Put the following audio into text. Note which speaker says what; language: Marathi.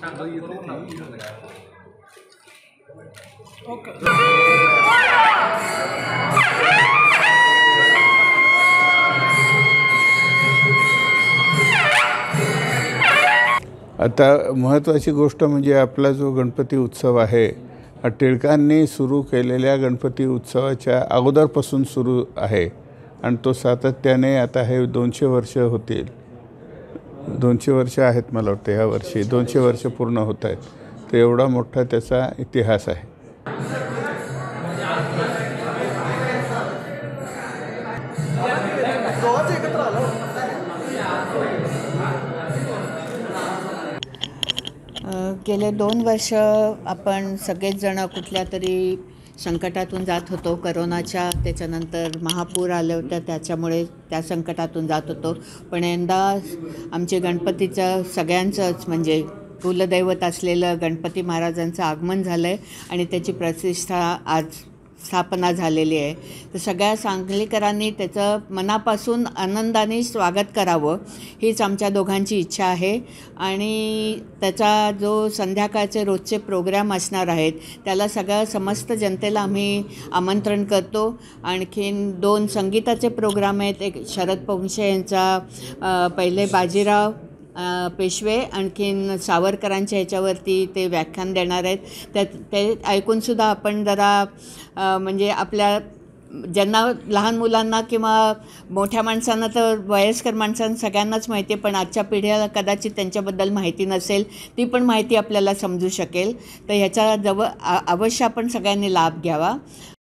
Speaker 1: आता महत्त्वाची गोष्ट म्हणजे आपला जो गणपती उत्सव आहे हा टिळकांनी सुरू केलेल्या गणपती उत्सवाच्या अगोदरपासून सुरू आहे आणि तो सातत्याने आता हे 200 वर्ष होतील. 200 वर्ष आहेत मला वाटतं ह्या वर्षी 200 वर्ष पूर्ण होत आहेत. तर एवढा मोठा त्याचा इतिहास आहे.
Speaker 2: गेले 2 वर्ष आपण सगळेच जण कुठल्या तरी संकटातून जात होतो. करोनाच्या त्याच्यानंतर महापूर आले होते, त्याच्यामुळे त्या संकटातून जात होतो. पण यंदा आमचे गणपतीचं सगळ्यांचंच म्हणजे कुलदैवत असलेलं गणपती महाराजांचं आगमन झालं आहे आणि त्याची प्रतिष्ठा आज स्थापना झालेली आहे. तर सगळ्या सांगलीकरांनी त्याचं मनापासून आनंदाने स्वागत करावं हीच आमच्या दोघांची इच्छा आहे. आणि त्याचा जो संध्याकाळचे रोजचे प्रोग्राम असणार आहेत त्याला सगळ्या समस्त जनतेला आम्ही आमंत्रण करतो. आणखीन 2 संगीताचे प्रोग्राम आहेत. एक शरद पोंक्षे यांचा पहिले बाजीराव पेशवे आणखीन सावरकरांच्या ह्याच्यावरती ते व्याख्यान देणार आहेत. ते ऐकूनसुद्धा आपण जरा म्हणजे आपल्या ज्यांना लहान मुलांना किंवा मोठ्या माणसांना तर वयस्कर माणसांना सगळ्यांनाच माहिती आहे, पण आजच्या पिढीला कदाचित त्यांच्याबद्दल माहिती नसेल, ती पण माहिती आपल्याला समजू शकेल. तर ह्याचा अवश्य आपण सगळ्यांनी लाभ घ्यावा.